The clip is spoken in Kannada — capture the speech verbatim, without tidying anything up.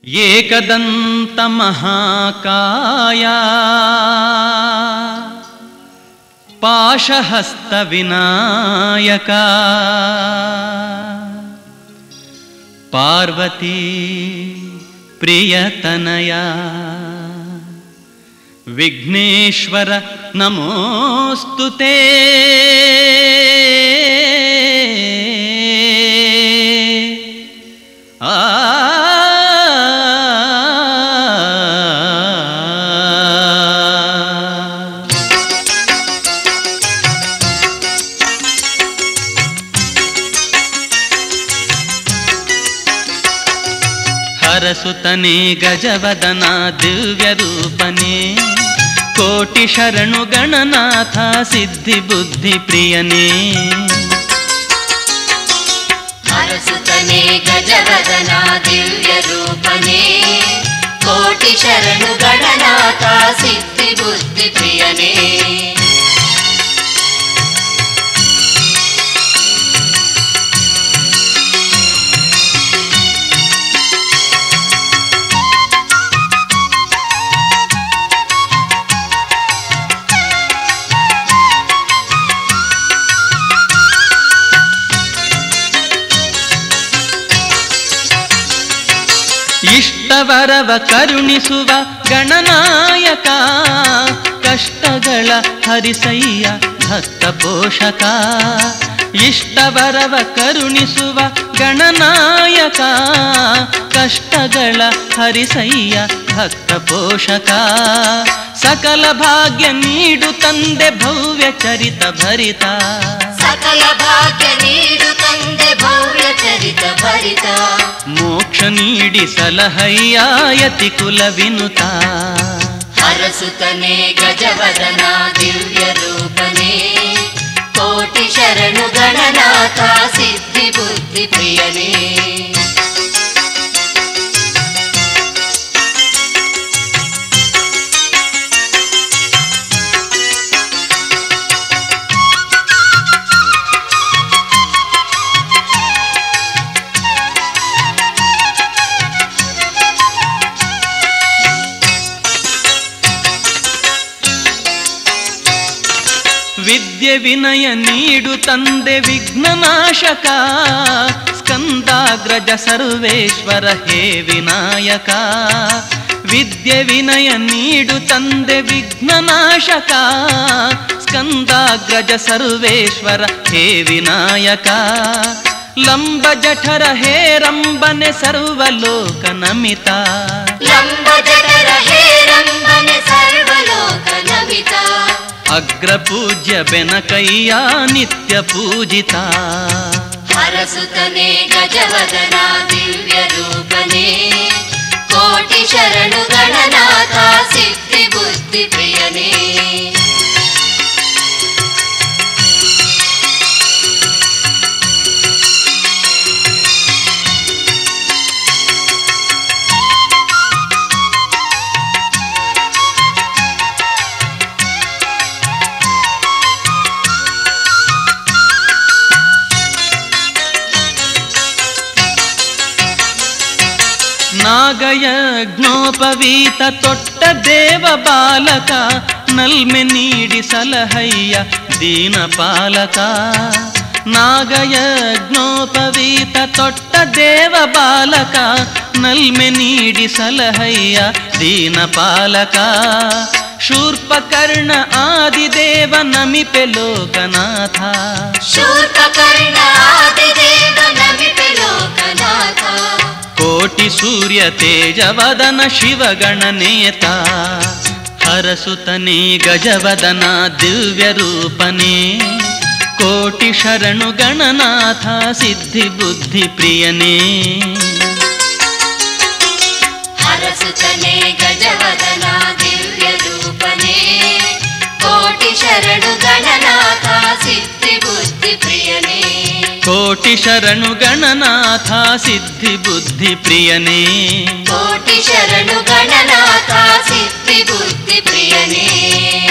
ಏಕದಂತ ಮಹಾಕಾಯ ಪಾಶಹಸ್ತ ವಿನಾಯಕ ಪಾರ್ವತಿ ಪ್ರಿಯತನಯ ವಿಘ್ನೇಶ್ವರ ನಮೋಸ್ತುತೇ. ಆ ಹರಸುತನೇ ಗಜವದನ ದಿವ್ಯ ರೂಪನೇ, ಕೋಟಿ ಶರಣು ಗಣನಾಥ ಸಿದ್ಧಿ ಬುದ್ಧಿ ಪ್ರಿಯನೇ. ಹರಸುತನೇ ಗಜವದನ ದಿವ್ಯ ರೂಪನೇ, ಕೋಟಿ ಶರಣು ಗಣನಾಥ ಸಿದ್ಧಿ ಬುದ್ಧಿ ಪ್ರಿಯನೇ. ಇಷ್ಟವರವ ಕರುಣಿಸುವ ಗಣನಾಯಕ, ಕಷ್ಟಗಳ ಹರಿಸಯ್ಯ ಭಕ್ತ ಪೋಷಕ. ಇಷ್ಟವರವ ಕರುಣಿಸುವ ಗಣನಾಯಕ, ಕಷ್ಟಗಳ ಹರಿಸಯ್ಯ ಭಕ್ತ ಪೋಷಕ. ಸಕಲ ಭಾಗ್ಯ ನೀಡು ತಂದೆ ಭವ್ಯ ಚರಿತ ಭರಿತ, ಸಕಲ ಭಾಗ್ಯ ನೀಡು ತಂದೆ ಭವ್ಯ ಚರಿತ ಭರಿತ. ಮೋಕ್ಷ ನೀಡಿ ಸಲಹಯ್ಯ ಯತಿ ಕುಲ ವಿನುತ. ಹರಸುತನೇ ಗಜವದನ ದಿವ್ಯ ರೂಪನೇ, ಕೋಟಿ ಶರಣು ಗಣನಾಥ ಸಿದ್ಧಿ ಬುದ್ಧಿ ಪ್ರಿಯನೇ. ವಿದ್ಯೆ ವಿನಯ ನೀಡು ತಂದೆ ವಿಘ್ನನಾಶಕ, ಸ್ಕಂದಾಗ್ರಜ ಸರ್ವೇಶ್ವರ ಹೇ ವಿನಾಯಕ. ವಿದ್ಯೆ ವಿನಯ ನೀಡು ತಂದೆ ವಿಘ್ನನಾಶಕ, ಸ್ಕಂದಾಗ್ರಜ ಸರ್ವೇಶ್ವರ ಹೇ ವಿನಾಯಕ. ಲಂಬ ಜಠರ ಹೇ ರಂಬನೆ ಸರ್ವಲೋಕ ನಮಿತ, ಲಂಬ ಜಠರ ಹೇ ರಂಬನೆ ಸರ್ವಲೋಕ ನಮಿತ. ಅಗ್ರ ಪೂಜ್ಯ ಬೆನಕಯ್ಯ ನಿತ್ಯ ಪೂಜಿತ. ಹರಸುತನೇ ಗಜವದನ ದಿವ್ಯ ರೂಪನೇ, ಕೋಟಿ ಶರಣು ಗಣನಾಥ ಸಿದ್ಧಿ ಬುದ್ಧಿ ಪ್ರಿಯನೇ. ನಾಗಯಜ್ಞೋಪವೀತ ತೊಟ್ಟ ದೇವ ಬಾಲಕ, ನಲ್ಮೆ ನೀಡಿ ಸಲಹಯ್ಯ ದೀನ ಪಾಲಕ. ನಾಗಯಜ್ಞೋಪವೀತ ತೊಟ್ಟ ದೇವ ಬಾಲಕ, ನಲ್ಮೆ ನೀಡಿ ಸಲಹಯ್ಯ ದೀನ ಪಾಲಕ. ಶೂರ್ಪಕರ್ಣ ಆದಿದೇವ ನಮಿಪೆ ಲೋಕನಾಥ, ಶೂರ್ಪಕರ್ಣ ಆದಿದೇವ ನಮಿಪೆ ಲೋಕನಾಥ. ಕೋಟಿ ಸೂರ್ಯ ತೇಜವದನ ಶಿವಗಣನೇತ. ಹರಸುತನೇ ಗಜವದನ ದಿವ್ಯ ರೂಪನೇ, ಕೋಟಿ ಶರಣು ಗಣನಾಥ ಸಿದ್ಧಿ ಬುದ್ಧಿ ಪ್ರಿಯನೇ. ಹರಸುತನೇ ಗಜವದನ ದಿವ್ಯ ರೂಪನೇ, ಕೋಟಿ ಶರಣು ಗಣನಾಥ ಸಿದ್ಧಿ ಬುದ್ಧಿ ಪ್ರಿಯನೇ. ಕೋಟಿ ಶರಣು ಗಣನಾಥ ಸಿದ್ಧಿ ಬುದ್ಧಿ ಪ್ರಿಯನೇ. ಕೋಟಿ ಶರಣು ಗಣನಾಥ ಸಿದ್ಧಿ ಬುದ್ಧಿ ಪ್ರಿಯನೇ.